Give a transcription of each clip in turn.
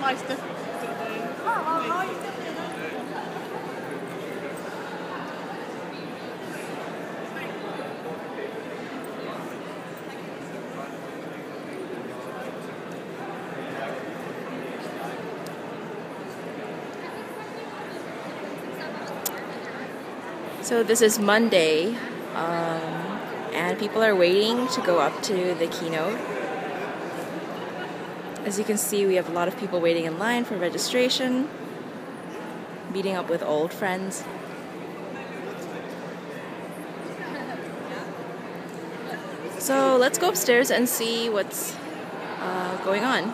Hi, Steph. How are you doing? So this is Monday, and people are waiting to go up to the keynote. As you can see, we have a lot of people waiting in line for registration, meeting up with old friends. So let's go upstairs and see what's going on.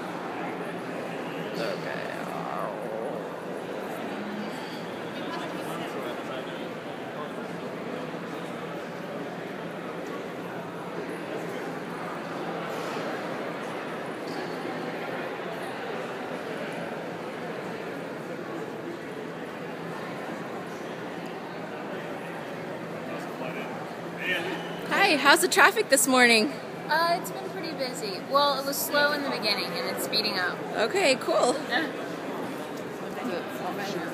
Hi, how's the traffic this morning? It's been pretty busy. Well, it was slow in the beginning and it's speeding up. Okay, cool.